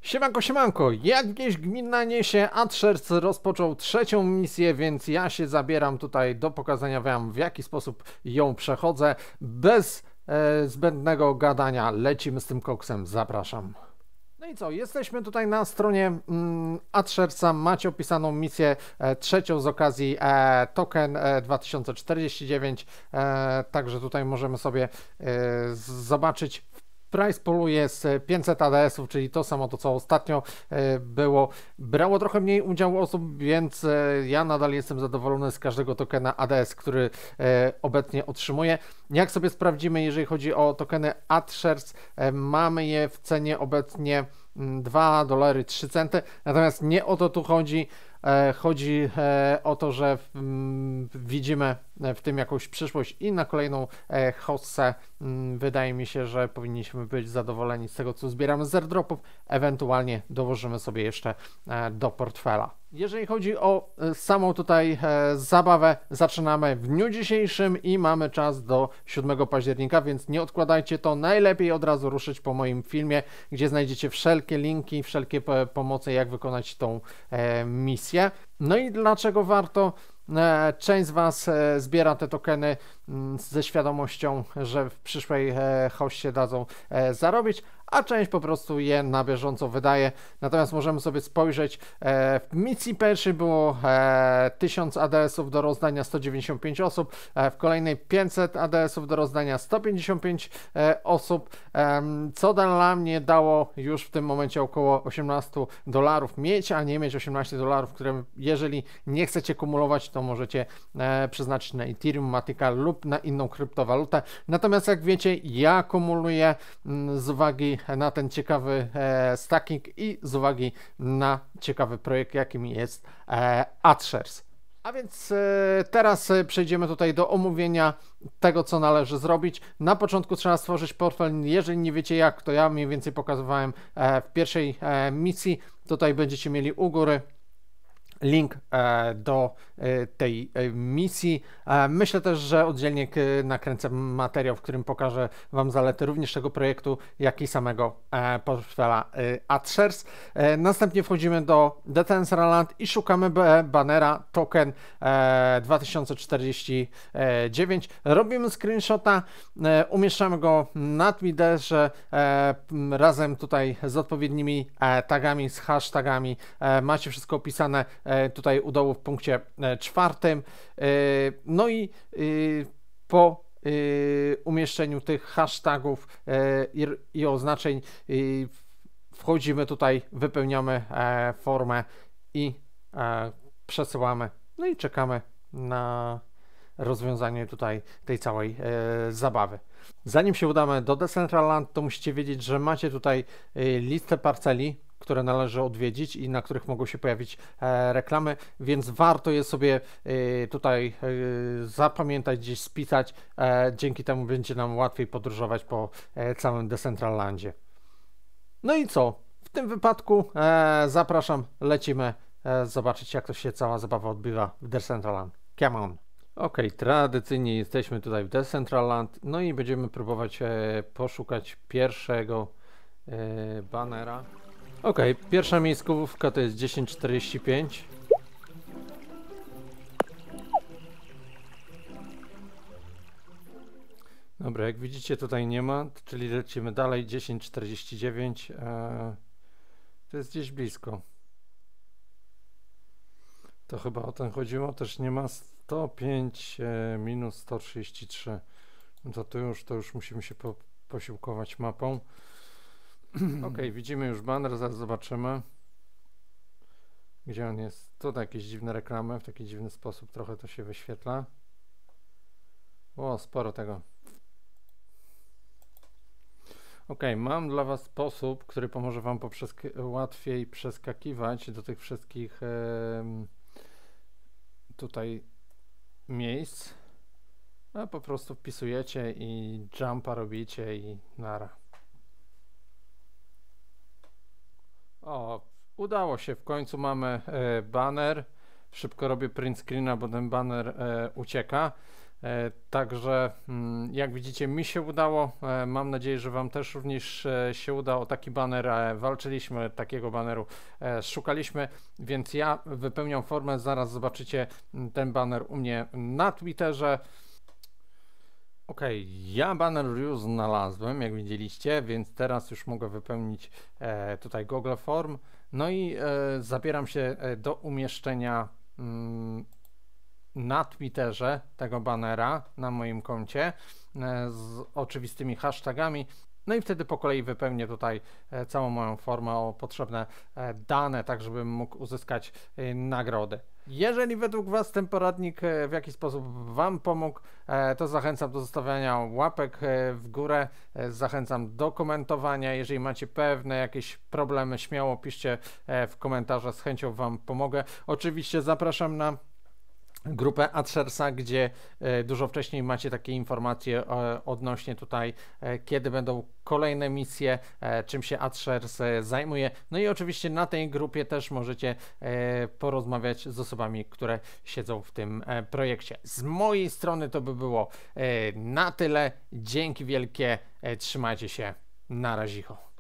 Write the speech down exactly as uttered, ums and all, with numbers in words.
Siemanko, siemanko, jak gdzieś gmina niesie, Adshers rozpoczął trzecią misję, więc ja się zabieram tutaj do pokazania wam, w jaki sposób ją przechodzę. Bez e, zbędnego gadania lecimy z tym koksem, zapraszam. No i co, jesteśmy tutaj na stronie mm, Adshersa, macie opisaną misję e, trzecią z okazji e, Token e, dwa tysiące czterdzieści dziewięć, e, także tutaj możemy sobie e, zobaczyć. Price poolu jest pięćset A D S ów, czyli to samo to co ostatnio było. Brało trochę mniej udziału osób, więc ja nadal jestem zadowolony z każdego tokena A D S, który obecnie otrzymuję. Jak sobie sprawdzimy, jeżeli chodzi o tokeny Adshers, mamy je w cenie obecnie dwa dolary trzy centy, natomiast nie o to tu chodzi. Chodzi o to, że widzimy w tym jakąś przyszłość i na kolejną hossę wydaje mi się, że powinniśmy być zadowoleni z tego, co zbieramy z airdropów, ewentualnie dołożymy sobie jeszcze do portfela. Jeżeli chodzi o samą tutaj zabawę, zaczynamy w dniu dzisiejszym i mamy czas do siódmego października, więc nie odkładajcie to, najlepiej od razu ruszyć po moim filmie, gdzie znajdziecie wszelkie linki, wszelkie pomoce, jak wykonać tą misję. No i dlaczego warto? Część z Was zbiera te tokeny ze świadomością, że w przyszłej hossie dadzą zarobić, a część po prostu je na bieżąco wydaje. Natomiast możemy sobie spojrzeć, w misji pierwszej było tysiąc A D S ów do rozdania, sto dziewięćdziesiąt pięć osób, w kolejnej pięćset A D S ów do rozdania, sto pięćdziesiąt pięć osób, co dla mnie dało już w tym momencie około osiemnaście dolarów mieć, a nie mieć osiemnaście dolarów, które jeżeli nie chcecie kumulować, to możecie przeznaczyć na Ethereum, Matica lub na inną kryptowalutę. Natomiast jak wiecie, ja kumuluję z uwagi na ten ciekawy e, stacking i z uwagi na ciekawy projekt, jakim jest e, Adshers. A więc e, teraz e, przejdziemy tutaj do omówienia tego, co należy zrobić. Na początku trzeba stworzyć portfel. Jeżeli nie wiecie jak, to ja mniej więcej pokazywałem e, w pierwszej e, misji. Tutaj będziecie mieli u góry link e, do e, tej e, misji. E, myślę też, że oddzielnie nakręcę materiał, w którym pokażę Wam zalety również tego projektu, jak i samego e, portfela e, Adshers. E, następnie wchodzimy do Decentraland i szukamy b banera token e, dwa tysiące czterdzieści dziewięć. Robimy screenshota, e, umieszczamy go na Twitterze e, razem tutaj z odpowiednimi e, tagami, z hashtagami. E, macie wszystko opisane tutaj u dołu w punkcie czwartym. No i po umieszczeniu tych hashtagów i oznaczeń wchodzimy tutaj, wypełniamy formę i przesyłamy. No i czekamy na rozwiązanie tutaj tej całej zabawy. Zanim się udamy do Decentraland, to musicie wiedzieć, że macie tutaj listę parceli, które należy odwiedzić i na których mogą się pojawić e, reklamy, więc warto je sobie e, tutaj e, zapamiętać, gdzieś spisać. E, dzięki temu będzie nam łatwiej podróżować po e, całym Decentralandzie. No i co? W tym wypadku e, zapraszam, lecimy e, zobaczyć, jak to się cała zabawa odbywa w Decentraland. Come on! Ok, tradycyjnie jesteśmy tutaj w Decentraland, no i będziemy próbować e, poszukać pierwszego e, banera. Ok, pierwsza miejscówka to jest dziesięć czterdzieści pięć. Dobra, jak widzicie tutaj nie ma, czyli lecimy dalej, dziesięć czterdzieści dziewięć. Eee, to jest gdzieś blisko. To chyba o ten chodziło, też nie ma. sto pięć e, minus sto trzydzieści trzy. No to, to, już, to już musimy się po, posiłkować mapą. Ok, widzimy już banner, zaraz zobaczymy, gdzie on jest. Tutaj jakieś dziwne reklamy, w taki dziwny sposób trochę to się wyświetla. O, sporo tego. Ok, mam dla Was sposób, który pomoże Wam łatwiej przeskakiwać do tych wszystkich e, tutaj miejsc. A po prostu wpisujecie i jumpa robicie i nara. O, udało się, w końcu mamy e, banner. Szybko robię print screena, bo ten banner e, ucieka. E, Także mm, jak widzicie, mi się udało. E, Mam nadzieję, że Wam też również e, się uda. O taki baner e, walczyliśmy, takiego baneru e, szukaliśmy, więc ja wypełniam formę. Zaraz zobaczycie mm, ten baner u mnie na Twitterze. Ok, ja baner już znalazłem, jak widzieliście, więc teraz już mogę wypełnić e, tutaj Google Form. No i e, zabieram się e, do umieszczenia mm, na Twitterze tego banera na moim koncie e, z oczywistymi hashtagami. No i wtedy po kolei wypełnię tutaj e, całą moją formę o potrzebne e, dane, tak żebym mógł uzyskać e, nagrody. Jeżeli według Was ten poradnik e, w jakiś sposób Wam pomógł, e, to zachęcam do zostawiania łapek e, w górę, e, zachęcam do komentowania. Jeżeli macie pewne jakieś problemy, śmiało piszcie e, w komentarzach, z chęcią Wam pomogę. Oczywiście zapraszam na grupę Adsharesa, gdzie e, dużo wcześniej macie takie informacje e, odnośnie tutaj, e, kiedy będą kolejne misje, e, czym się Adshers e, zajmuje. No i oczywiście na tej grupie też możecie e, porozmawiać z osobami, które siedzą w tym e, projekcie. Z mojej strony to by było e, na tyle. Dzięki wielkie, e, trzymajcie się, na razie.